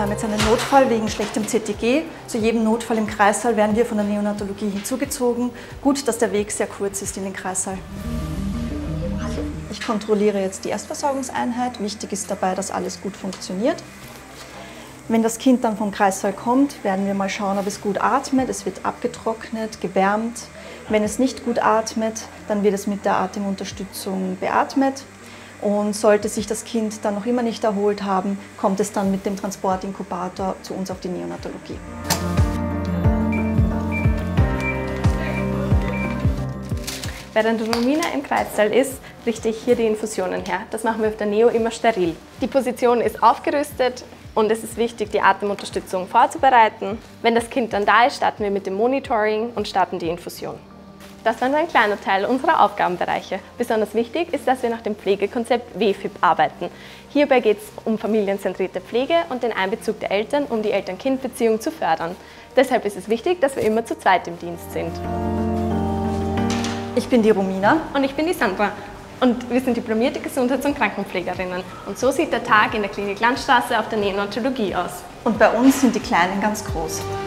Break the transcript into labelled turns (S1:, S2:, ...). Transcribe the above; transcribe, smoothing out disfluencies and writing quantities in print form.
S1: haben jetzt einen Notfall wegen schlechtem CTG. Zu jedem Notfall im Kreissaal werden wir von der Neonatologie hinzugezogen. Gut, dass der Weg sehr kurz ist in den Kreissaal. Ich kontrolliere jetzt die Erstversorgungseinheit. Wichtig ist dabei, dass alles gut funktioniert. Wenn das Kind dann vom Kreissaal kommt, werden wir mal schauen, ob es gut atmet. Es wird abgetrocknet, gewärmt. Wenn es nicht gut atmet, dann wird es mit der Atemunterstützung beatmet. Und sollte sich das Kind dann noch immer nicht erholt haben, kommt es dann mit dem Transportinkubator zu uns auf die Neonatologie.
S2: Während Romina im Kreissaal ist, richte ich hier die Infusionen her. Das machen wir auf der Neo immer steril. Die Position ist aufgerüstet und es ist wichtig, die Atemunterstützung vorzubereiten. Wenn das Kind dann da ist, starten wir mit dem Monitoring und starten die Infusion. Das war nur ein kleiner Teil unserer Aufgabenbereiche. Besonders wichtig ist, dass wir nach dem Pflegekonzept WFIP arbeiten. Hierbei geht es um familienzentrierte Pflege und den Einbezug der Eltern, um die Eltern-Kind-Beziehung zu fördern. Deshalb ist es wichtig, dass wir immer zu zweit im Dienst sind.
S1: Ich bin die Romina.
S2: Und ich bin die Sandra. Und wir sind diplomierte Gesundheits- und Krankenpflegerinnen. Und so sieht der Tag in der Klinik Landstraße auf der Neonatologie aus.
S1: Und bei uns sind die Kleinen ganz groß.